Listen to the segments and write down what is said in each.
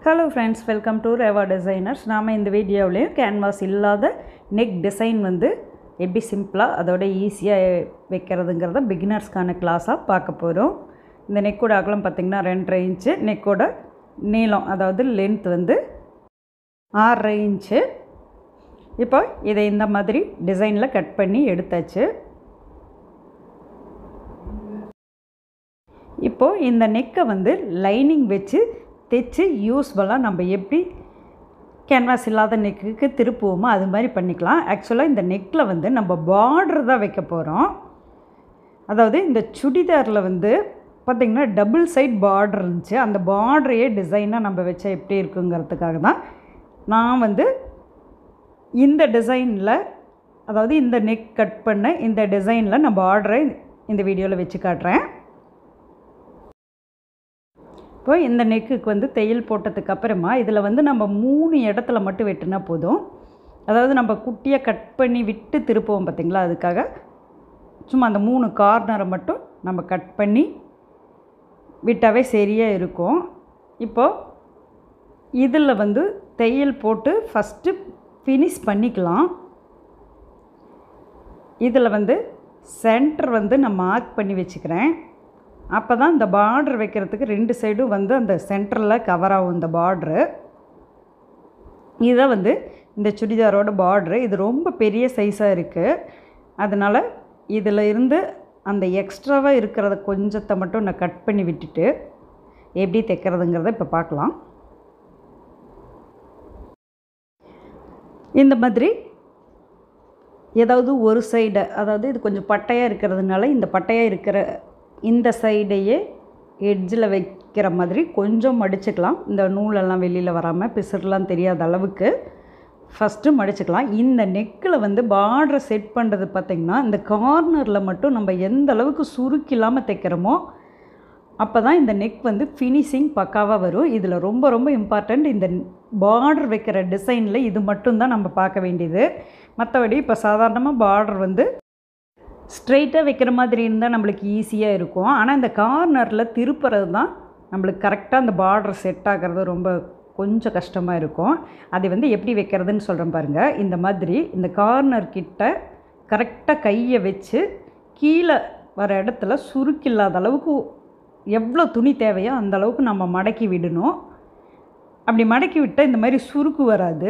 Hello friends, welcome to REVA DESIGNERS. நாம இந்த வீடியோவிலையும் கேன்வாஸ் இல்லாத நெக் டிசைன் வந்து எப்படி சிம்பிளாக அதோட ஈஸியாக வைக்கிறதுங்கிறத பிகினர்ஸ்க்கான கிளாஸாக பார்க்க போகிறோம். இந்த நெக்கோட அகலம் பார்த்திங்கன்னா 2.5 இன்ச்சு, நெக்கோட நீளம் அதாவது லென்த் வந்து 6.5 இன்ச்சு. இப்போ இதை இந்த மாதிரி டிசைனில் கட் பண்ணி எடுத்தாச்சு. இப்போது இந்த நெக்கை வந்து லைனிங் வச்சு தைச்சு யூஸ்ஃபுல்லாக நம்ம எப்படி கேன்வாஸ் இல்லாத நெக்குக்கு திருப்புவோமோ அது மாதிரி பண்ணிக்கலாம். ஆக்சுவலாக இந்த நெக்கில் வந்து நம்ம பார்டர் தான் வைக்க போகிறோம். அதாவது இந்த சுடிதாரில் வந்து பார்த்திங்கன்னா டபுள் சைட் பார்டர் இருந்துச்சு. அந்த பார்டரையே டிசைனாக நம்ம வச்சா எப்படி இருக்குங்கிறதுக்காக தான் நான் வந்து இந்த டிசைனில், அதாவது இந்த நெக் கட் பண்ண இந்த டிசைனில் நான் பார்டரை இந்த வீடியோவில் வச்சு காட்டுறேன். இப்போ இந்த நெக்குக்கு வந்து தையல் போட்டதுக்கு அப்புறமா இதில் வந்து நம்ம 3 இடத்துல மட்டும் வெட்டினா போதும். அதாவது நம்ம குட்டியாக கட் பண்ணி விட்டு திருப்புவோம் பார்த்திங்களா, அதுக்காக சும்மா அந்த 3 கார்னரை மட்டும் நம்ம கட் பண்ணி விட்டாவே சரியாக இருக்கும். இப்போது இதில் வந்து தையல் போட்டு ஃபஸ்ட்டு ஃபினிஷ் பண்ணிக்கலாம். இதில் வந்து சென்டர் வந்து நான் மார்க் பண்ணி வச்சுக்கிறேன். அப்போ தான் இந்த பார்டர் வைக்கிறதுக்கு 2 சைடும் வந்து அந்த சென்டரில் கவர் ஆகும் இந்த பார்ட்ரு. இதை வந்து இந்த சுடிதாரோட பார்ட்ரு இது ரொம்ப பெரிய சைஸாக இருக்குது. அதனால் இதில் இருந்து அந்த எக்ஸ்ட்ராவாக இருக்கிறத கொஞ்சத்தை மட்டும் நான் கட் பண்ணி விட்டுட்டு எப்படி தைக்கிறதுங்கிறத இப்போ பார்க்கலாம். இந்த மாதிரி ஏதாவது ஒரு சைடை, அதாவது இது கொஞ்சம் பட்டையாக இருக்கிறதுனால இந்த பட்டையாக இருக்கிற இந்த சைடையே எட்ஜில் வைக்கிற மாதிரி கொஞ்சம் மடிச்சுக்கலாம். இந்த நூலெல்லாம் வெளியில் வராமல் பிசுறுலாம் தெரியாத அளவுக்கு ஃபஸ்ட்டு மடிச்சுக்கலாம். இந்த நெக்கில் வந்து பார்டரை செட் பண்ணுறது பார்த்திங்கன்னா இந்த கார்னரில் மட்டும் நம்ம எந்த அளவுக்கு சுருக்கில்லாமல் தைக்கிறோமோ அப்போ தான் இந்த நெக் வந்து ஃபினிஷிங் பக்காவாக வரும். இதில் ரொம்ப ரொம்ப இம்பார்ட்டண்ட் இந்த பார்டர் வைக்கிற டிசைனில் இது மட்டும்தான் நம்ம பார்க்க வேண்டியது. மற்றபடி இப்போ சாதாரணமாக பார்டர் வந்து ஸ்ட்ரெயிட்டாக வைக்கிற மாதிரி இருந்தால் நம்மளுக்கு ஈஸியாக இருக்கும். ஆனால் இந்த கார்னரில் திருப்புறது தான் நம்மளுக்கு கரெக்டாக அந்த பார்டர் செட் ஆகிறது ரொம்ப கொஞ்சம் கஷ்டமாக இருக்கும். அதை வந்து எப்படி வைக்கிறதுன்னு சொல்கிறேன் பாருங்கள். இந்த மாதிரி இந்த கார்னர் கிட்ட கரெக்டாக கையை வச்சு கீழே வர இடத்துல சுருக்கில்லாத அளவுக்கு எவ்வளோ துணி தேவையோ அந்த அளவுக்கு நம்ம மடக்கி விடணும். அப்படி மடக்கி விட்டால் இந்த மாதிரி சுருக்கு வராது.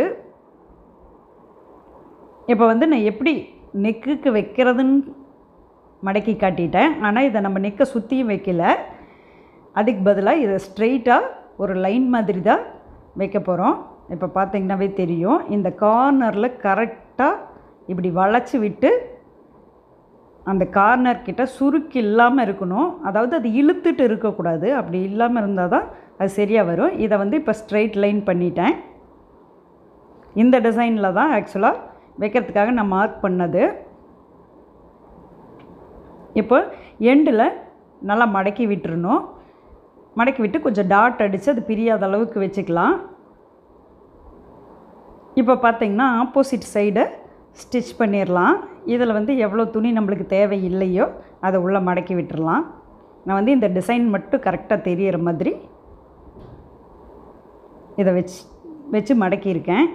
இப்போ வந்து நான் எப்படி நெக்குக்கு வைக்கிறதுன்னு மடக்கி காட்டிட்டேன். ஆனால் இதை நம்ம நெக்கை சுற்றியும் வைக்கல. அதுக்கு பதிலாக இதை ஸ்ட்ரெயிட்டாக ஒரு லைன் மாதிரி தான் வைக்க போகிறோம். இப்போ பார்த்திங்கனாவே தெரியும். இந்த கார்னரில் கரெக்டாக இப்படி வளைச்சி விட்டு அந்த கார்னர் கிட்ட சுருக்கு இல்லாமல் இருக்கணும். அதாவது அது இழுத்துட்டு இருக்கக்கூடாது. அப்படி இல்லாமல் இருந்தால் தான் அது சரியாக வரும். இதை வந்து இப்போ ஸ்ட்ரெயிட் லைன் பண்ணிட்டேன். இந்த டிசைனில் தான் ஆக்சுவலாக வைக்கிறதுக்காக நான் மார்க் பண்ணது. இப்போ எண்டில் நல்லா மடக்கி விட்டுறணும். மடக்கி விட்டு கொஞ்சம் டாட் அடித்து அது பிரியாத அளவுக்கு வச்சுக்கலாம். இப்போ பார்த்திங்கன்னா ஆப்போசிட் சைடை ஸ்டிச் பண்ணிடலாம். இதில் வந்து எவ்வளோ துணி நம்மளுக்கு தேவை இல்லையோ அதை உள்ளே மடக்கி விட்டுறலாம். நான் வந்து இந்த டிசைன் மட்டும் கரெக்டாக தெரிகிற மாதிரி இதை வச்சு மடக்கியிருக்கேன்.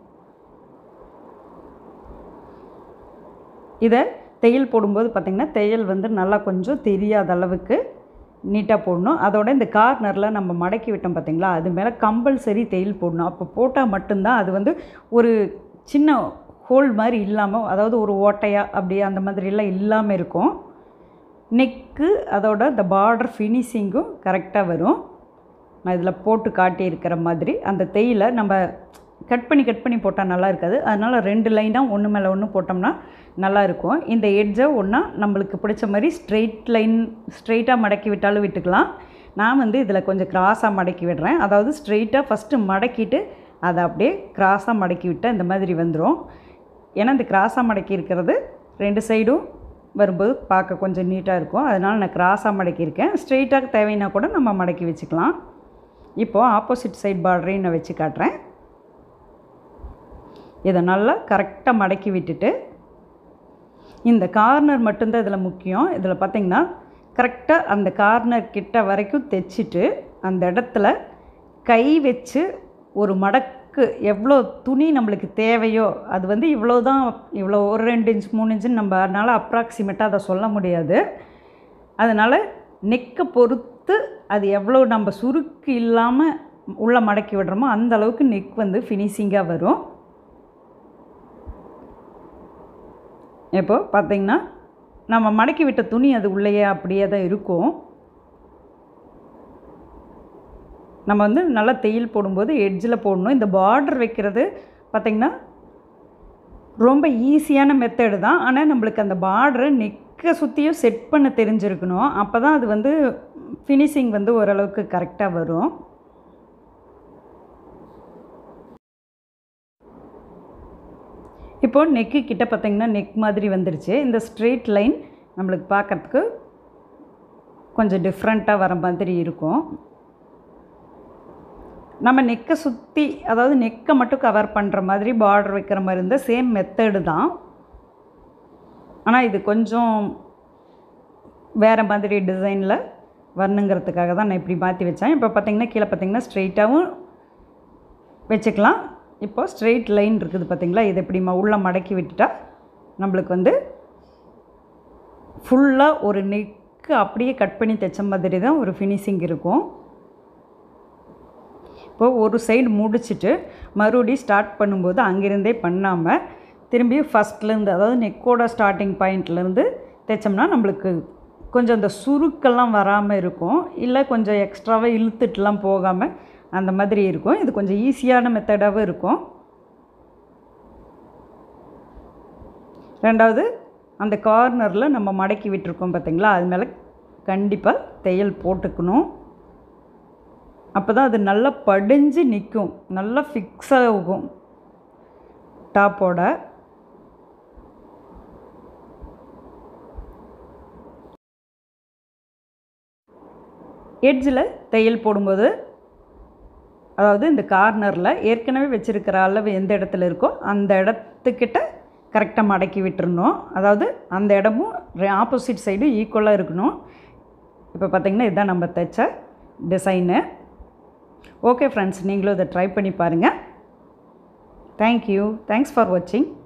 இதை தையல் போடும்போது பார்த்திங்கன்னா தையல் வந்து நல்லா கொஞ்சம் தெரியாத அளவுக்கு நீட்டாக போடணும். அதோட இந்த கார்னரில் நம்ம மடக்கி விட்டோம் பார்த்திங்களா, அது மேலே கம்பல்சரி தையல் போடணும். அப்போ போட்டால் மட்டும்தான் அது வந்து ஒரு சின்ன ஹோல் மாதிரி இல்லாமல், அதாவது ஒரு ஓட்டையாக அப்படி அந்த மாதிரிலாம் இல்லாமல் இருக்கும். நெக்கு அதோட இந்த பார்டர் ஃபினிஷிங்கும் கரெக்டாக வரும். நான் இதில் போட்டு காட்டியிருக்கிற மாதிரி அந்த தையலை நம்ம கட் பண்ணி போட்டால் நல்லா இருக்காது. அதனால் 2 லைனாக ஒன்று மேலே ஒன்று போட்டோம்னா நல்லாயிருக்கும். இந்த எட்ஜை ஒன்றா நம்மளுக்கு பிடிச்ச மாதிரி ஸ்ட்ரெயிட்டாக மடக்கி விட்டாலும் விட்டுக்கலாம். நான் வந்து இதில் கொஞ்சம் கிராஸாக மடக்கி விடுறேன். அதாவது ஸ்ட்ரெயிட்டாக ஃபஸ்ட்டு மடக்கிட்டு அதை அப்படியே கிராஸாக மடக்கி விட்டால் இந்த மாதிரி வந்துடும். ஏன்னா இந்த கிராஸாக மடக்கி இருக்கிறது 2 சைடும் வரும்போது பார்க்க கொஞ்சம் நீட்டாக இருக்கும். அதனால் நான் கிராஸாக மடக்கியிருக்கேன். ஸ்ட்ரெயிட்டாக தேவைன்னா கூட நம்ம மடக்கி வச்சுக்கலாம். இப்போது ஆப்போசிட் சைட் பார்டரையும் நான் வச்சு காட்டுறேன். இதை நல்லா கரெக்டாக மடக்கி விட்டுட்டு இந்த கார்னர் மட்டும்தான் இதில் முக்கியம். இதில் பார்த்திங்கன்னா கரெக்டாக அந்த கார்னர் கிட்ட வரைக்கும் தைச்சிட்டு அந்த இடத்துல கை வச்சு ஒரு மடக்கு எவ்வளோ துணி நம்மளுக்கு தேவையோ அது வந்து இவ்வளோ தான், இவ்வளோ ஒரு 2 இன்ச் 3 இன்ச்சுன்னு நம்மனால அப்ராக்சிமேட்டாக அதை சொல்ல முடியாது. அதனால் நெக்கை பொறுத்து அது எவ்வளோ நம்ம சுருக்கு இல்லாமல் உள்ளே மடக்கி விடுறோமோ அந்த அளவுக்கு நெக் வந்து ஃபினிஷிங்காக வரும். இப்போது பார்த்திங்கன்னா நம்ம மடக்கி விட்ட துணி அது உள்ளேயே அப்படியே தான் இருக்கும். நம்ம வந்து நல்லா தையல் போடும்போது எட்ஜில் போடணும். இந்த பார்டர் வைக்கிறது பார்த்திங்கன்னா ரொம்ப ஈஸியான மெத்தடு தான். ஆனால் நம்மளுக்கு அந்த பார்டரை நெக்கை சுற்றியும் செட் பண்ண தெரிஞ்சிருக்கணும். அப்போ தான் அது வந்து ஃபினிஷிங் வந்து ஓரளவுக்கு கரெக்டாக வரும். இப்போது நெக்கு கிட்ட பார்த்திங்கன்னா நெக் மாதிரி வந்துருச்சு. இந்த ஸ்ட்ரெயிட் லைன் நம்மளுக்கு பார்க்குறதுக்கு கொஞ்சம் டிஃப்ரெண்ட்டாக வர மாதிரி இருக்கும். நம்ம நெக்கை சுற்றி, அதாவது நெக்கை மட்டும் கவர் பண்ணுற மாதிரி பார்டர் வைக்கிற மாதிரி இருந்தால் சேம் மெத்தடு தான். ஆனால் இது கொஞ்சம் வேறு மாதிரி டிசைனில் வரணுங்கிறதுக்காக தான் நான் இப்படி மாற்றி வச்சேன். இப்போ பார்த்திங்கன்னா கீழே பார்த்திங்கன்னா ஸ்ட்ரெயிட்டாகவும் வச்சுக்கலாம். இப்போ ஸ்ட்ரெயிட் லைன் இருக்குது பார்த்திங்களா, இது எப்படி உள்ளே மடக்கி விட்டுட்டா நம்மளுக்கு வந்து ஃபுல்லாக ஒரு நெக்கு அப்படியே கட் பண்ணி தைச்ச மாதிரி தான் ஒரு ஃபினிஷிங் இருக்கும். இப்போது ஒரு சைடு முடிச்சுட்டு மறுபடியும் ஸ்டார்ட் பண்ணும்போது அங்கேருந்தே பண்ணாமல் திரும்பி ஃபஸ்ட்லேருந்து, அதாவது நெக்கோட ஸ்டார்டிங் பாயிண்ட்லேருந்து தைச்சோம்னா நம்மளுக்கு கொஞ்சம் அந்த சுருக்கெல்லாம் வராமல் இருக்கும். இல்லை கொஞ்சம் எக்ஸ்ட்ராவாக இழுத்துட்டுலாம் போகாமல் அந்த மாதிரி இருக்கும். இது கொஞ்சம் ஈஸியான மெத்தடாகவும் இருக்கும். ரெண்டாவது அந்த கார்னரில் நம்ம மடக்கி விட்டுருக்கோம் பார்த்திங்களா, அது மேலே கண்டிப்பாக தையல் போட்டுக்கணும். அப்போ தான் அது நல்லா படிஞ்சு நிற்கும், நல்லா ஃபிக்ஸ் ஆகும் டாப்போட. எட்ஜில் தையல் போடும்போது, அதாவது இந்த கார்னரில் ஏற்கனவே வச்சுருக்கிற அளவு எந்த இடத்துல இருக்கோ அந்த இடத்துக்கிட்ட கரெக்டாக மடக்கி விட்டுருணும். அதாவது அந்த இடமும் ஆப்போசிட் சைடு ஈக்குவலாக இருக்கணும். இப்போ பார்த்திங்கன்னா இதுதான் நம்ம தைச்ச டிசைனு. ஓகே ஃப்ரெண்ட்ஸ், நீங்களும் இதை ட்ரை பண்ணி பாருங்கள். தேங்க்யூ. தேங்க்ஸ் ஃபார் வாட்சிங்.